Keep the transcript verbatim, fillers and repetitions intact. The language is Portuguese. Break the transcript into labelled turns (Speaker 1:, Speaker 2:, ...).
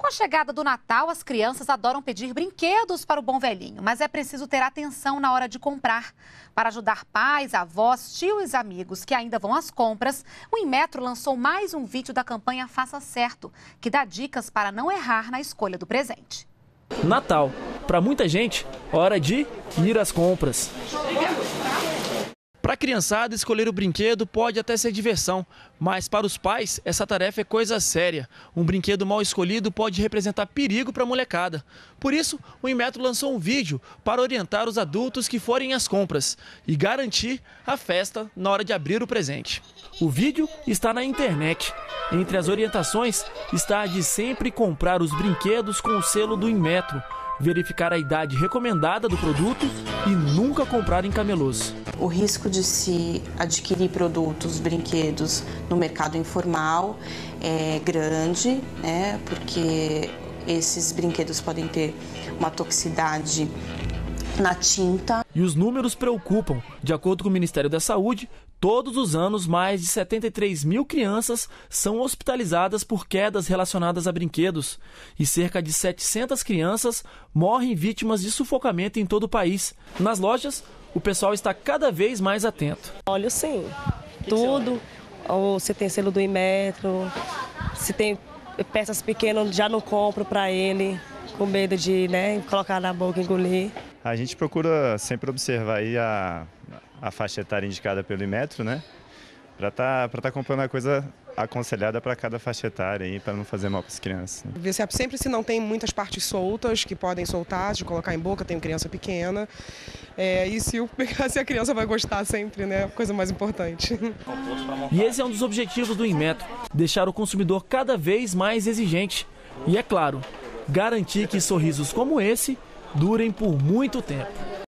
Speaker 1: Com a chegada do Natal, as crianças adoram pedir brinquedos para o bom velhinho, mas é preciso ter atenção na hora de comprar. Para ajudar pais, avós, tios e amigos que ainda vão às compras, o Inmetro lançou mais um vídeo da campanha Faça Certo, que dá dicas para não errar na escolha do presente.
Speaker 2: Natal. Para muita gente, hora de ir às compras. Para a criançada, escolher o brinquedo pode até ser diversão, mas para os pais, essa tarefa é coisa séria. Um brinquedo mal escolhido pode representar perigo para a molecada. Por isso, o Inmetro lançou um vídeo para orientar os adultos que forem às compras e garantir a festa na hora de abrir o presente. O vídeo está na internet. Entre as orientações está a de sempre comprar os brinquedos com o selo do Inmetro, verificar a idade recomendada do produto e nunca comprar em camelôs.
Speaker 3: O risco de se adquirir produtos, brinquedos no mercado informal é grande, né? Porque esses brinquedos podem ter uma toxicidade na tinta.
Speaker 2: E os números preocupam. De acordo com o Ministério da Saúde, todos os anos, mais de setenta e três mil crianças são hospitalizadas por quedas relacionadas a brinquedos. E cerca de setecentas crianças morrem vítimas de sufocamento em todo o país. Nas lojas, o pessoal está cada vez mais atento.
Speaker 4: Olha, sim, tudo. Ou se tem selo do Inmetro, se tem peças pequenas, já não compro para ele, com medo de, né, colocar na boca e engolir.
Speaker 5: A gente procura sempre observar aí a, a faixa etária indicada pelo Inmetro, né? Para estar tá, tá comprando a coisa aconselhada para cada faixa etária aí, para não fazer mal para as crianças. Né?
Speaker 6: Ver sempre se não tem muitas partes soltas que podem soltar, de colocar em boca, tem criança pequena. É, e se, o, se a criança vai gostar sempre, né? A coisa mais importante.
Speaker 2: E esse é um dos objetivos do Inmetro, deixar o consumidor cada vez mais exigente. E é claro, garantir que sorrisos como esse durem por muito tempo.